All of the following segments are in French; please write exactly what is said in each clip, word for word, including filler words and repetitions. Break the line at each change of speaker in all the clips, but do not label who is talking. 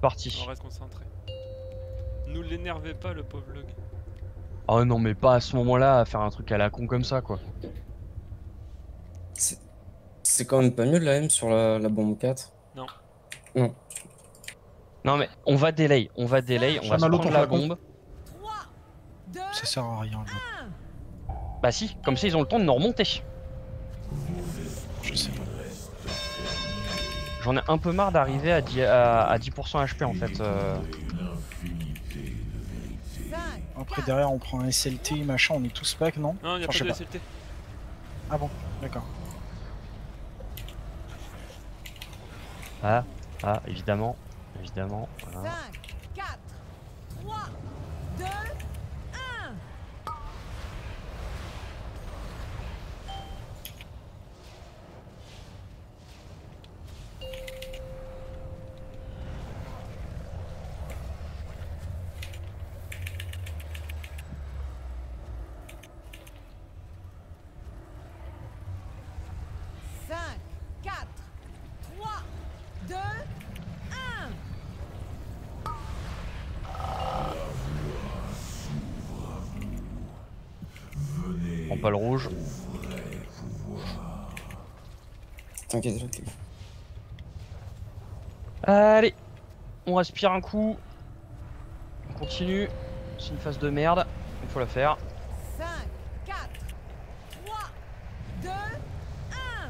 parti.
On reste concentré. Nous l'énervez pas, le pauvre log.
Oh non, mais pas à ce moment-là à faire un truc à la con comme ça, quoi.
C'est quand même pas mieux de la M sur la, la bombe quatre.
Non.
Non.
Non, mais on va delay, on va delay, on va se
Chamallow,
prendre
ton
la
flacon.
bombe.
Ça sert à rien. Là.
Bah si, comme ça ils ont le temps de nous remonter.
Je sais.
J'en ai un peu marre d'arriver à dix, à, à dix pour cent H P en fait. Euh...
Après derrière on prend un S L T machin, on est tous pack non?
Non, il n'y a
Enfin,
pas de
je sais
S L T.
Ah bon, d'accord.
Ah, ah, évidemment, évidemment. Voilà.
cinq, quatre, trois, deux, un. cinq, quatre, trois, deux, un.
Prends pas le rouge.
T'inquiète, je t'ai-
Allez, on respire un coup. On continue. C'est une phase de merde. Il faut la faire.
cinq, quatre, trois, deux, un.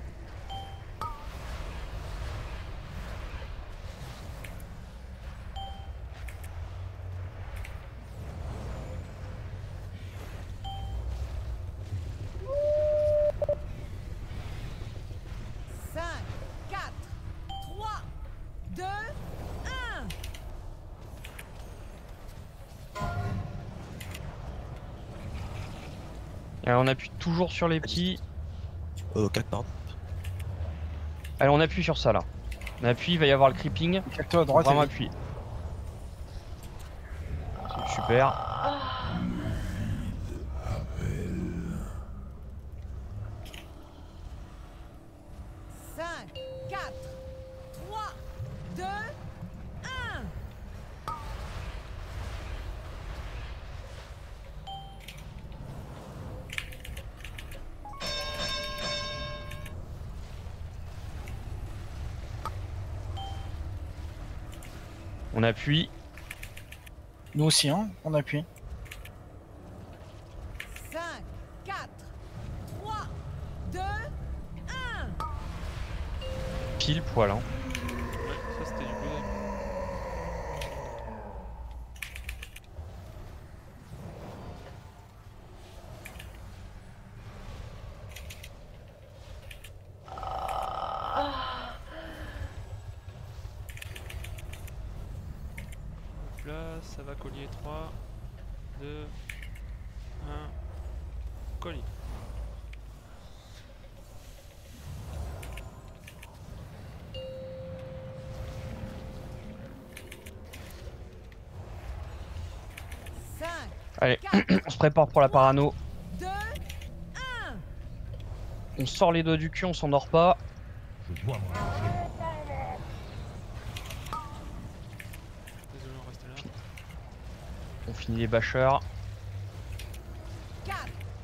cinq, quatre, trois, deux, un.
Allez, on appuie toujours sur les petits.
Euh, quatre pardon.
Allez, on appuie sur ça là. On appuie, il va y avoir le creeping.
Calme-toi à droite.
Vraiment
et-
appuyer. Super.
cinq, quatre, trois, deux, un.
On appuie.
Nous aussi hein, on appuie.
cinq, quatre, trois, deux, un.
Pile poil. Hein.
Ouais, ça c'était du coup. Hop là, ça va collier trois, deux, un, colis.
cinq,
Allez,
quatre,
on se prépare pour la parano.
deux, un.
On sort les doigts du cul, on s'endort pas.
Désolé, on reste là.
On finit les bâcheurs.
quatre,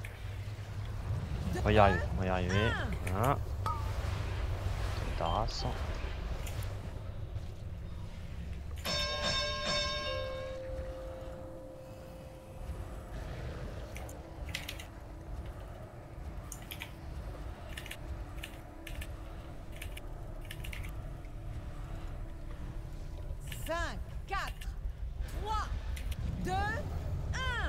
On va y arriver, on va y arriver.
un.
Voilà. Ta race.
cinq, quatre, trois, deux, un.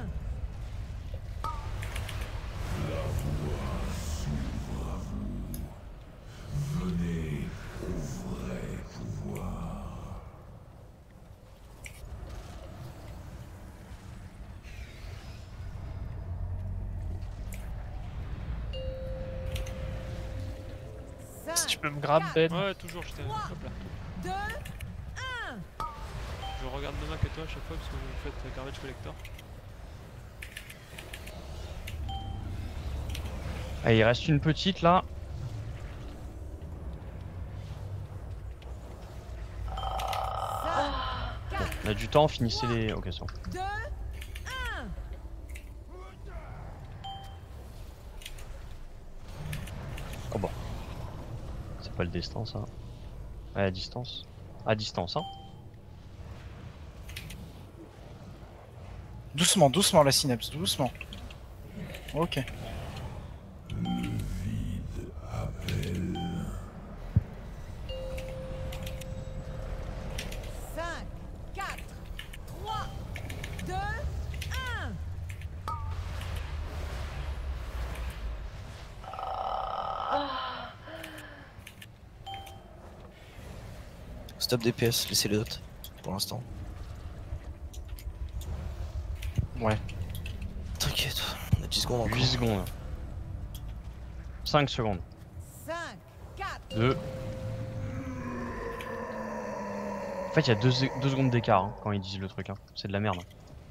Si tu
cinq,
peux me grab Ben.
Ouais, toujours, j'étais. Hop là.
deux, un.
Je regarde Noma que toi à chaque fois parce que vous faites Garbage Collector.
Allez, il reste une petite là.
cinq,
On a du temps, finissez les. Ok, c'est bon.
deux, un.
Oh bon. C'est pas le destin ça. Ouais, à distance. À distance, hein.
Doucement, doucement la synapse, doucement. Ok.
cinq, quatre, trois, deux, un.
Stop D P S, laissez les dots pour l'instant.
Ouais.
T'inquiète, on a dix secondes encore.
huit secondes. cinq secondes.
cinq, quatre.
deux. En fait, il y a deux secondes d'écart hein, quand ils disent le truc. Hein. C'est de la merde.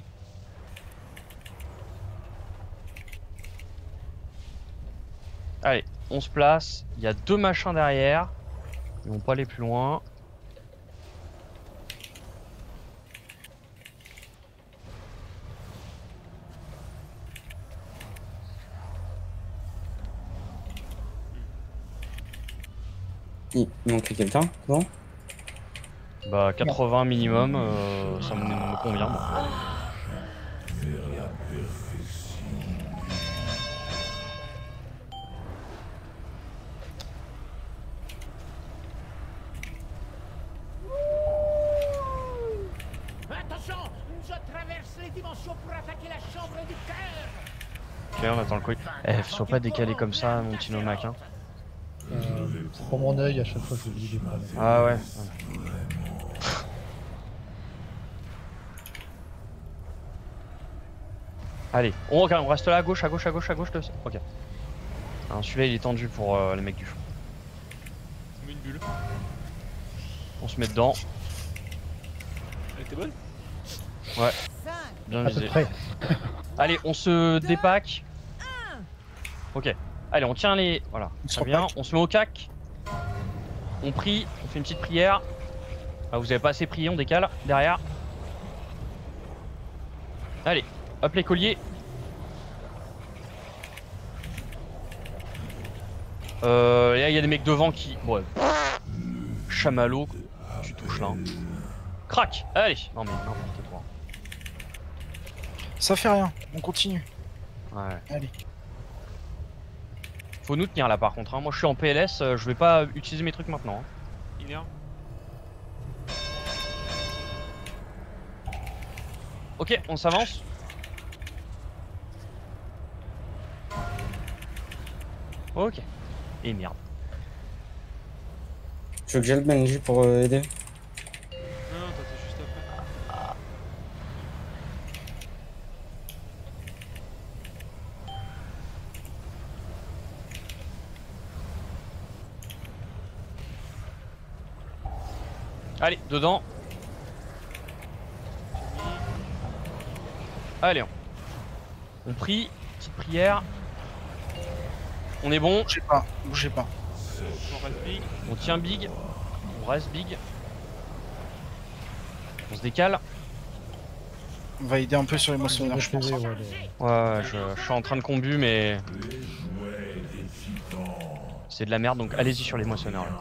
Allez, on se place. Il y a deux machins derrière. Ils vont pas aller plus loin.
Il manquait quelqu'un, non?
Bah quatre-vingts minimum, euh, ça me, me convient. Moi.
Attention, je traverse les dimensions pour attaquer la chambre du cœur.
Ok, on attend le colis. Eh, sois pas décalé comme ça, mon petit Nomak. Hein.
Euh, pour mon œil, à chaque fois, je dis des problèmes.
Ah ouais. ouais. Allez, on, okay, on reste là à gauche, à gauche, à gauche, à gauche. Le... Ok. Celui-là il est tendu pour euh, les mecs du fond.
On met une bulle.
On se met dedans.
Elle était bonne?
Ouais.
cinq,
Bien
À peu
visé.
près.
Allez, on se dépack. Ok. Allez, on tient les. Voilà.
On se
Très bien.
repack.
On se met au cac. On prie. On fait une petite prière. Ah, vous avez pas assez prié, on décale. Derrière. Allez. Hop les colliers. Euh. Là, il y a des mecs devant qui. Ouais. Chamallow. Tu touches là. Hein. Crac. Allez. Non, mais n'importe quoi.
Ça fait rien, on continue.
Ouais.
Allez.
Faut nous tenir là par contre. Hein. Moi je suis en P L S, euh, je vais pas utiliser mes trucs maintenant. Hein.
Iner.
Ok, on s'avance. Ok. Et merde.
Tu veux que j'aille le Benji pour euh, aider?
Non, non, toi t'es juste après.
Allez, dedans. Allez, on, on prie. Petite prière. On est bon.
Bougez pas, bougez pas.
On reste big.
On tient big. On reste big. On se décale.
On va aider un peu sur les moissonneurs, je pense.
Ouais, ouais, les-
Ouais, ouais, je, je suis en train de combu, mais. C'est de la merde, donc allez-y sur les moissonneurs là.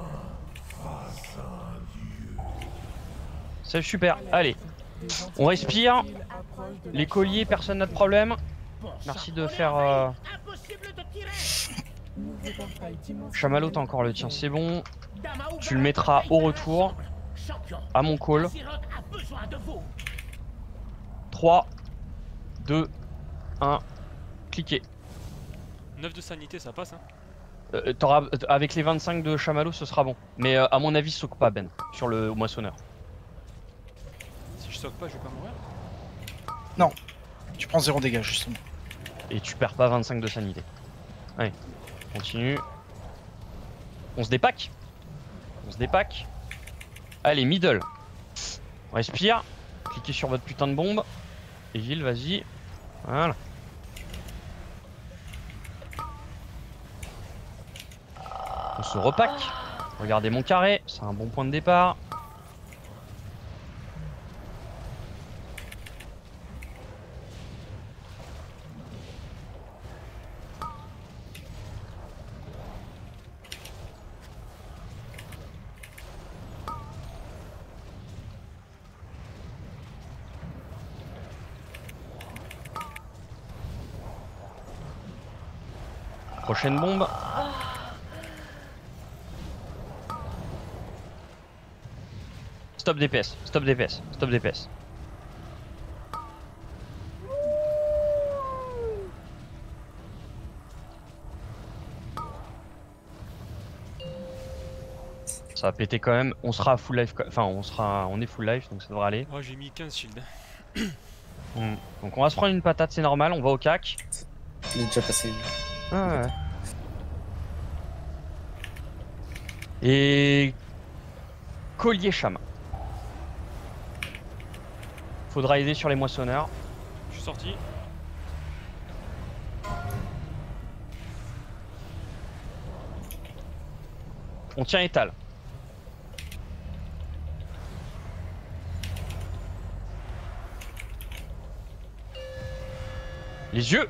C'est super, allez. On respire. Les colliers, personne n'a de problème. Merci de faire. Euh...
Impossible de tirer.
Chamallow, t'as encore le tien, c'est bon. Tu le mettras au retour.
Champion,
À mon call.
Siroc a besoin de vous.
trois, deux, un. Cliquez.
neuf de sanité, ça passe hein.
Euh, t'auras- avec les vingt-cinq de Chamallow, ce sera bon. Mais euh, à mon avis, soque pas Ben sur le moissonneur.
Si je soque pas, je vais pas mourir.
Tu prends zéro dégâts justement.
Et tu perds pas vingt-cinq de sanité. Allez, continue. On se dépack. On se dépack. Allez, middle. On respire. Cliquez sur votre putain de bombe. Evil, vas-y. Voilà. On se repack. Regardez mon carré, c'est un bon point de départ. Prochaine bombe. Stop D P S, stop D P S, stop D P S. Ça va péter quand même, on sera à full life, enfin on sera, on est full life donc ça devrait aller.
Moi j'ai mis quinze shields.
Mm. Donc on va se prendre une patate, c'est normal, on va au C A C.
Il est déjà passé.
Ah ouais. Et... Collier chaman. Faudra aider sur les moissonneurs.
Je suis sorti.
On tient étal. Les yeux.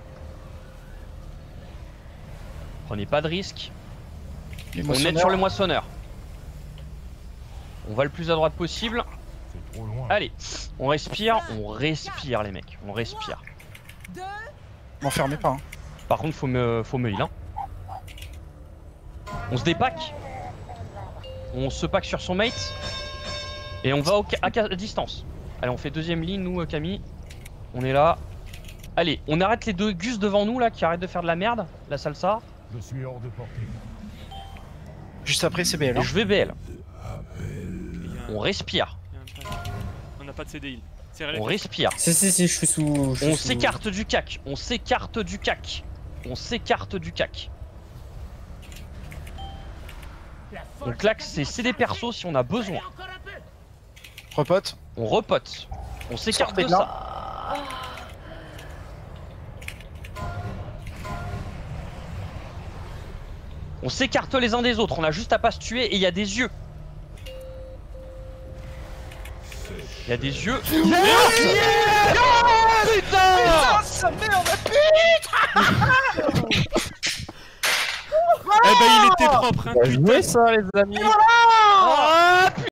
Prenez pas de risques.
Les
On est sur le moissonneur. On va le plus à droite possible.
C'est trop loin.
Allez, on respire, on respire les mecs, on respire.
deux,
M'enfermez pas. Hein.
Par contre, faut me, faut me heal. Hein. On se dépack. On se pack sur son mate. Et on va au ca- à, ca- à distance. Allez, on fait deuxième ligne, nous, euh, Camille. On est là. Allez, on arrête les deux gus devant nous là qui arrêtent de faire de la merde, la salsa.
Je suis hors de portée.
Juste après, c'est B L.
Et
Hein.
je vais B L.
Il y a un-
On respire.
il y a un pack. On n'a pas de C D heal. Serrez les
On
fesses.
respire.
Si, si, si, je suis sous. je suis
On
sous-
s'écarte du C A C. On s'écarte du C A C. On s'écarte du C A C. Donc là, c'est C D perso si on a besoin.
Encore un peu.
Repote.
On repote. On s'écarte
Sortez
de
de là.
ça. On s'écarte les uns des autres. On a juste à pas se tuer et il y a des yeux. Il y a des yeux.
Ah, sa merde.
Eh ben il était propre hein.
Joué ça les amis.
Voilà.
Ah,